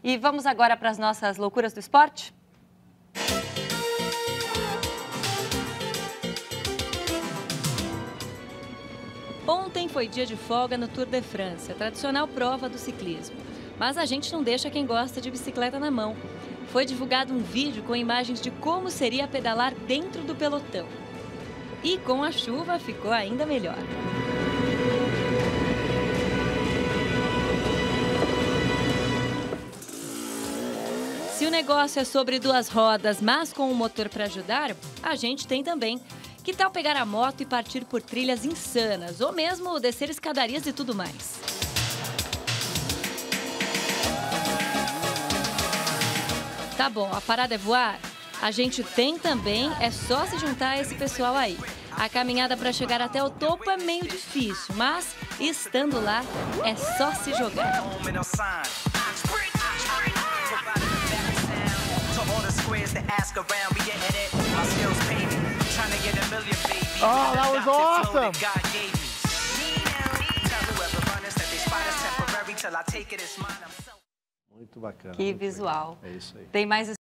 E vamos agora para as nossas loucuras do esporte? Ontem foi dia de folga no Tour de France, a tradicional prova do ciclismo. Mas a gente não deixa quem gosta de bicicleta na mão. Foi divulgado um vídeo com imagens de como seria pedalar dentro do pelotão. E com a chuva ficou ainda melhor. Se o negócio é sobre duas rodas, mas com um motor para ajudar, a gente tem também. Que tal pegar a moto e partir por trilhas insanas, ou mesmo descer escadarias e tudo mais? Tá bom, a parada é voar? A gente tem também, é só se juntar a esse pessoal aí. A caminhada para chegar até o topo é meio difícil, mas estando lá, é só se jogar. Oh, that was awesome! Muito bacana. Que visual. É isso aí. Tem mais